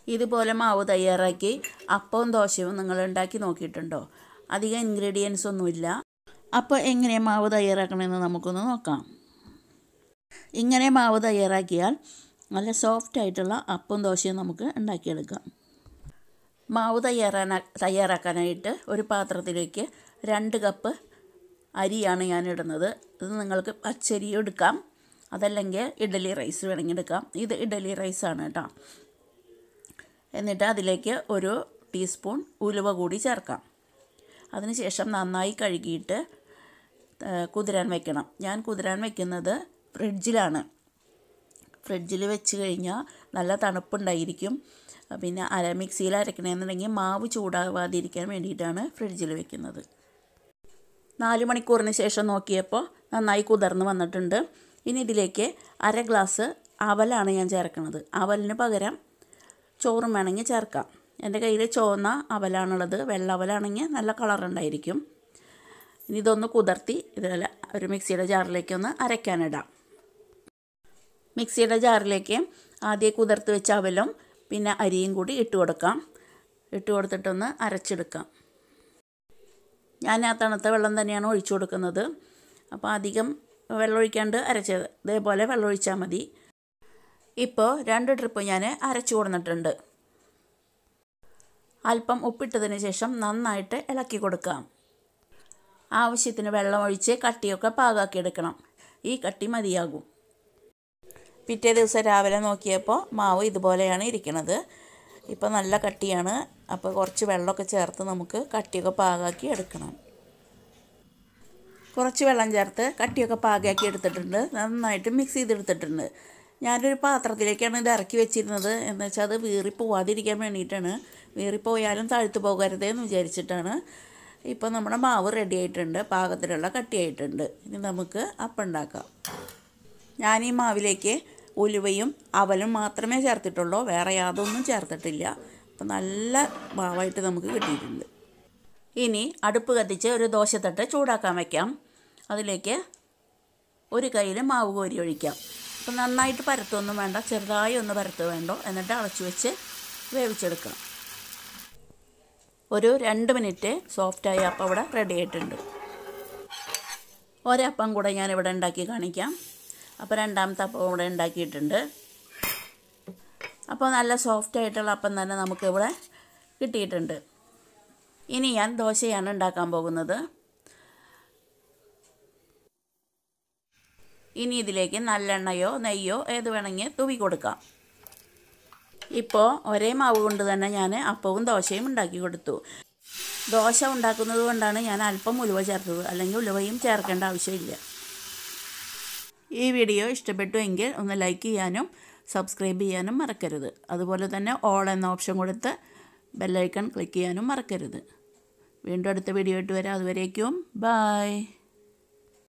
ഇതുപോലെ മാവ് തയ്യാറാക്കി അപ്പവും ദോശയും നിങ്ങൾ ഉണ്ടാക്കി നോക്കിയിട്ടുണ്ടോ? അധികം ഇൻഗ്രീഡിയൻസ് ഒന്നുമില്ല. അപ്പോൾ എങ്ങനെ മാവ് തയ്യാറാക്കണമെന്ന് നമുക്കൊന്ന് നോക്കാം. ഇങ്ങനെ മാവ് തയ്യാറാക്കിയാൽ നല്ല സോഫ്റ്റ് ആയിട്ടുള്ള അപ്പവും ദോശയും നമുക്ക് ഉണ്ടാക്കിയെടുക്കാം. മാവ് തയ്യാറാക്കാനായിട്ട് ഒരു പാത്രത്തിലേക്ക് 2 കപ്പ് അരിയാണ് ഞാൻ ഇടുന്നത്. ഇത് നിങ്ങൾക്ക് പച്ചരി എടുക്കാം, അതല്ലെങ്കിൽ ഇഡ്ഡലി റൈസ് വേണമെങ്കിൽ എടുക്കാം. ഇത് ഇഡ്ഡലി റൈസാണ് കേട്ടോ. എന്നിട്ട് അതിലേക്ക് 1 ടീസ്പൂൺ ഉലുവ കൂടി ചേർക്കാം. അതിനുശേഷം നന്നായി കഴുകിയിട്ട് കുതിരാൻ വയ്ക്കണം. ഞാൻ കുതിരാൻ വയ്ക്കുന്നത് ഫ്രിഡ്ജിലാണ്. ഫ്രിഡ്ജിൽ വെച്ച് കഴിഞ്ഞാൽ നല്ല തണുപ്പുണ്ടായിരിക്കും. പിന്നെ മിക്സിയിൽ അരക്കണമെന്നുണ്ടെങ്കിൽ മാവ് ചൂടാവാതിരിക്കാൻ വേണ്ടിയിട്ടാണ് ഫ്രിഡ്ജിൽ വെക്കുന്നത്. 4 മണിക്കൂറിന് ശേഷം നോക്കിയപ്പോൾ നന്നായി കുതിർന്ന് വന്നിട്ടുണ്ട്. ഇനി ഇതിലേക്ക് 1/2 ഗ്ലാസ് അവലാണ് ഞാൻ ചേർക്കുന്നത്. അവലിന് പകരം ചോറും വേണമെങ്കിൽ ചേർക്കാം. എൻ്റെ കയ്യിൽ ചുവന്ന അവലാണുള്ളത്. വെള്ള അവലാണെങ്കിൽ നല്ല കളറുണ്ടായിരിക്കും. ഇനി ഇതൊന്ന് കുതിർത്തി ഇതുപോലെ ഒരു മിക്സിയുടെ ജാറിലേക്കൊന്ന് അരയ്ക്കാനിടാം. മിക്സിയുടെ ജാറിലേക്ക് ആദ്യം കുതിർത്ത് വെച്ച അവലും പിന്നെ അരിയും കൂടി ഇട്ട് കൊടുക്കാം. ഇട്ട് കൊടുത്തിട്ടൊന്ന് അരച്ചെടുക്കാം. ഞാൻ ആ തണുത്ത വെള്ളം തന്നെയാണ് ഒഴിച്ചു കൊടുക്കുന്നത്. അപ്പോൾ അധികം വെള്ളം ഒഴിക്കാണ്ട് അരച്ചത് ഇതേപോലെ വെള്ളം ഒഴിച്ചാൽ മതി. ഇപ്പോൾ 2 ട്രിപ്പ് ഞാൻ അരച്ചു കൊടുത്തിട്ടുണ്ട്. അല്പം ഉപ്പിട്ടതിന് ശേഷം നന്നായിട്ട് ഇളക്കി കൊടുക്കാം. ആവശ്യത്തിന് വെള്ളം ഒഴിച്ച് കട്ടിയൊക്കെ പാകാക്കി എടുക്കണം. ഈ കട്ടി മതിയാകും. പിറ്റേ ദിവസം രാവിലെ നോക്കിയപ്പോൾ മാവ് ഇതുപോലെയാണ് ഇരിക്കുന്നത്. ഇപ്പോൾ നല്ല കട്ടിയാണ്. അപ്പോൾ കുറച്ച് വെള്ളമൊക്കെ ചേർത്ത് നമുക്ക് കട്ടിയൊക്കെ പാകാക്കി എടുക്കണം. കുറച്ച് വെള്ളം ചേർത്ത് കട്ടിയൊക്കെ പാകാക്കി എടുത്തിട്ടുണ്ട്. നന്നായിട്ട് മിക്സ് ചെയ്തെടുത്തിട്ടുണ്ട്. ഞാനൊരു പാത്രത്തിലേക്കാണ് ഇത് ഇറക്കി വെച്ചിരുന്നത്. എന്ന് വെച്ചാൽ അത് വീറിപ്പോവാതിരിക്കാൻ വേണ്ടിയിട്ടാണ്. വീറിപ്പോയാലും താഴ്ത്തു പോകരുതേ എന്ന് വിചാരിച്ചിട്ടാണ്. ഇപ്പോൾ നമ്മുടെ മാവ് റെഡി ആയിട്ടുണ്ട്. പാകത്തിലുള്ള കട്ടിയായിട്ടുണ്ട്. ഇനി നമുക്ക് അപ്പം ഉണ്ടാക്കാം. ഞാൻ ഈ മാവിലേക്ക് ഉലുവയും അവലും മാത്രമേ ചേർത്തിട്ടുള്ളൂ. വേറെ യാതൊന്നും ചേർത്തിട്ടില്ല. അപ്പം നല്ല മാവായിട്ട് നമുക്ക് കിട്ടിയിട്ടുണ്ട്. ഇനി അടുപ്പ് കത്തിച്ച് ഒരു ദോശത്തട്ട് ചൂടാക്കാൻ വയ്ക്കാം. അതിലേക്ക് ഒരു കയ്യിൽ മാവ് കോരി ഒഴിക്കാം. അപ്പം നന്നായിട്ട് പരത്തൊന്നും വേണ്ട, ചെറുതായി ഒന്ന് പരത്ത് വേണ്ടോ. എന്നിട്ട് അടച്ചു വെച്ച് വേവിച്ചെടുക്കാം. ഒരു 2 മിനിറ്റ് സോഫ്റ്റായ അപ്പം ഇവിടെ റെഡി ആയിട്ടുണ്ട്. ഒരപ്പം കൂടെ ഞാനിവിടെ ഉണ്ടാക്കി കാണിക്കാം. അപ്പോൾ രണ്ടാമത്തെ അപ്പം ഇവിടെ ഉണ്ടാക്കിയിട്ടുണ്ട്. അപ്പോൾ നല്ല സോഫ്റ്റായിട്ടുള്ള അപ്പം തന്നെ നമുക്കിവിടെ കിട്ടിയിട്ടുണ്ട്. ഇനി ഞാൻ ദോശയാണ് ഉണ്ടാക്കാൻ പോകുന്നത്. ഇനി ഇതിലേക്ക് നല്ലെണ്ണയോ നെയ്യോ ഏത് വേണമെങ്കിൽ തൂവി കൊടുക്കാം. ഇപ്പോൾ ഒരേ മാവ് കൊണ്ട് തന്നെ ഞാൻ അപ്പവും ദോശയും ഉണ്ടാക്കി കൊടുത്തു. ദോശ ഉണ്ടാക്കുന്നത് കൊണ്ടാണ് ഞാൻ അല്പം ഉലുവ ചേർത്തത്. അല്ലെങ്കിൽ ഉലുവയും ചേർക്കേണ്ട ആവശ്യമില്ല. ഈ വീഡിയോ ഇഷ്ടപ്പെട്ടു എങ്കിൽ ഒന്ന് ലൈക്ക് ചെയ്യാനും സബ്സ്ക്രൈബ് ചെയ്യാനും മറക്കരുത്. അതുപോലെ തന്നെ ഓൾ എന്ന ഓപ്ഷൻ കൊടുത്ത് ബെല്ലൈക്കൺ ക്ലിക്ക് ചെയ്യാനും മറക്കരുത്. വീണ്ടും അടുത്ത വീഡിയോ ആയിട്ട് വരാം. അതുവരേക്കും ബൈ.